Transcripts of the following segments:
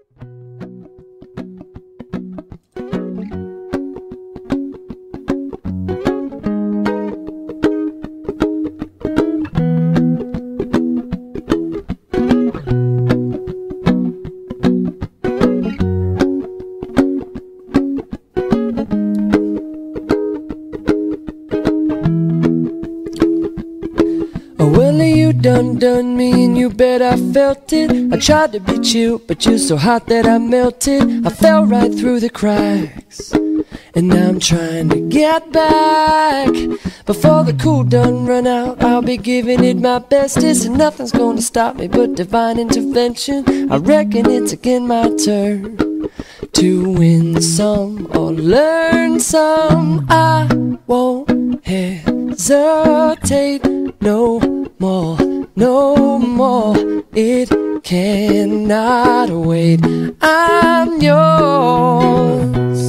Well, you done me and you bet I felt it. I tried to be chill, but you're so hot that I melted. I fell right through the cracks, and now I'm trying to get back. Before the cool done run out, I'll be giving it my bestest, and nothing's gonna stop me but divine intervention. I reckon it's again my turn to win some or learn some. I won't hesitate no more, no more. It cannot wait. I'm yours.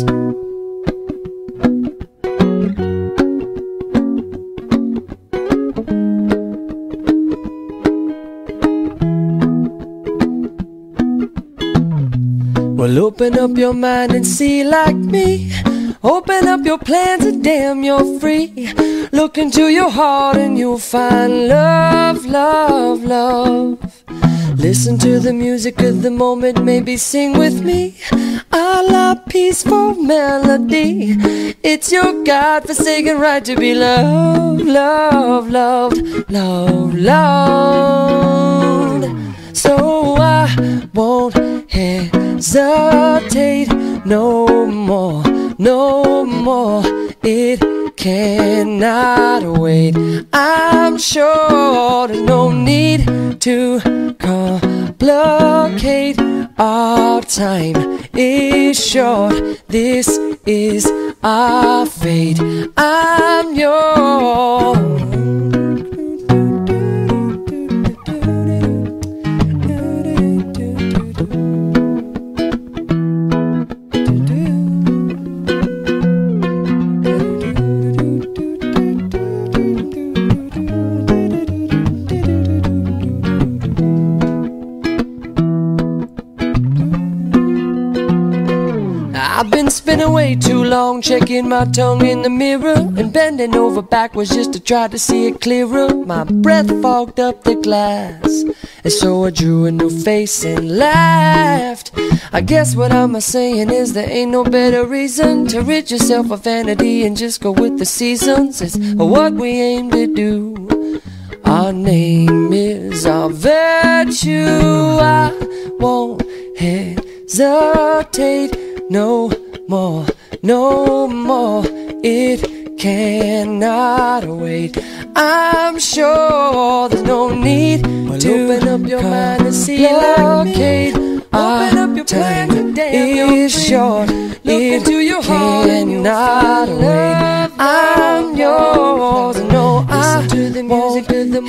Well, open up your mind and see like me. Open up your plans and damn, you're free. Look into your heart and you'll find love, love, love. Listen to the music of the moment, maybe sing with me. A la peaceful melody. It's your God-forsaken right to be loved, loved, loved, loved, loved. So I won't hesitate no more, no more. It cannot wait. I'm sure there's no need to complicate. Our time is short. This is our fate. I'm yours. I've been spinning way too long, checking my tongue in the mirror and bending over backwards just to try to see it clearer. My breath fogged up the glass, and so I drew a new face and laughed. I guess what I'm saying is there ain't no better reason to rid yourself of vanity and just go with the seasons. It's what we aim to do. Our name is our virtue. I won't hesitate no more, no more. It cannot wait. I'm sure there's no need to open up your mind and see like me. Open up your plan today. It's short. It cannot wait. I'm yours. No, I won't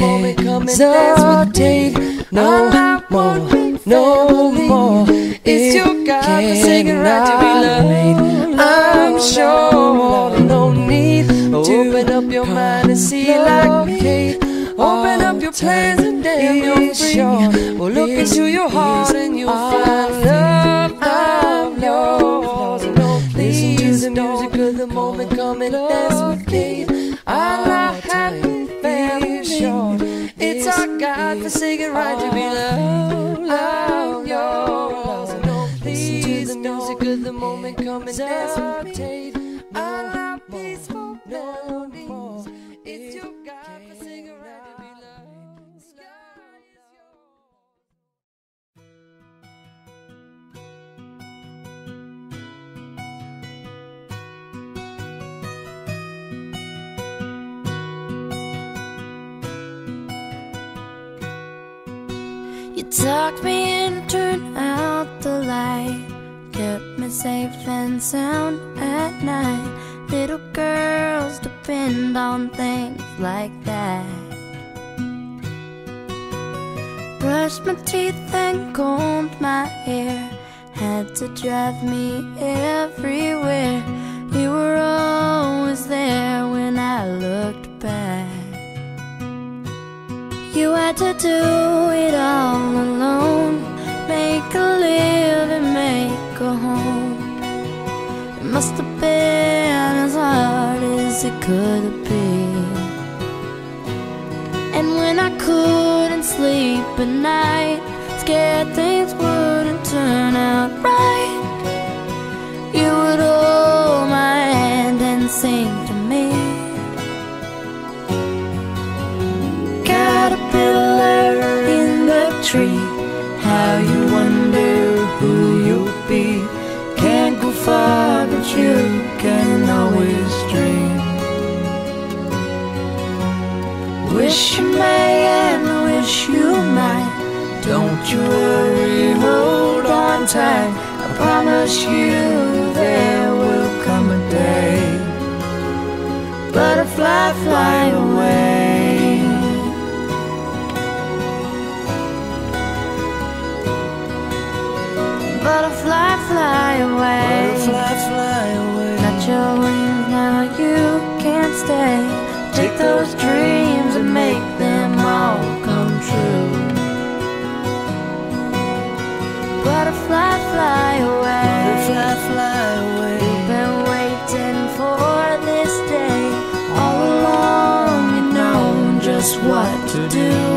hesitate no more, no more. It's your God-forsaken right to be loved. I'm sure there's no need to open up your mind and see like me. Open up your plans and damn, you're free. Well, look into your heart and you'll find love. I'm yours. Listen to the music of the moment, come and dance with me. All I have family short. It's our God-forsaken right to be loved. I'm yours. Listen to the music of the moment, come and dance with me. All our peaceful melodies. It's your God-forsaken right to be loved. The sky is You tucked me in, turned out the light, kept me safe and sound at night. Little girls depend on things like that. Brushed my teeth and combed my hair, had to drive me everywhere. You were always there when I looked back. You had to do it all alone, made make a living, make a home. It must have been as hard as it could have been. And when I couldn't sleep at night, scared things wouldn't turn out right, you would hold my hand and sing to me. Caterpillar in the tree, how you wonder who you'll be. Can't go far, but you can always dream. Wish you may and wish you might. Don't you worry, hold on tight. I promise you there will come a day. Butterfly, fly away. Butterfly, fly away. Butterfly, fly away. Got your wings, now you can't stay. Take those dreams and make them all come true. Butterfly, fly away. Butterfly, fly away. We've been waiting for this day all along, you know just what to do.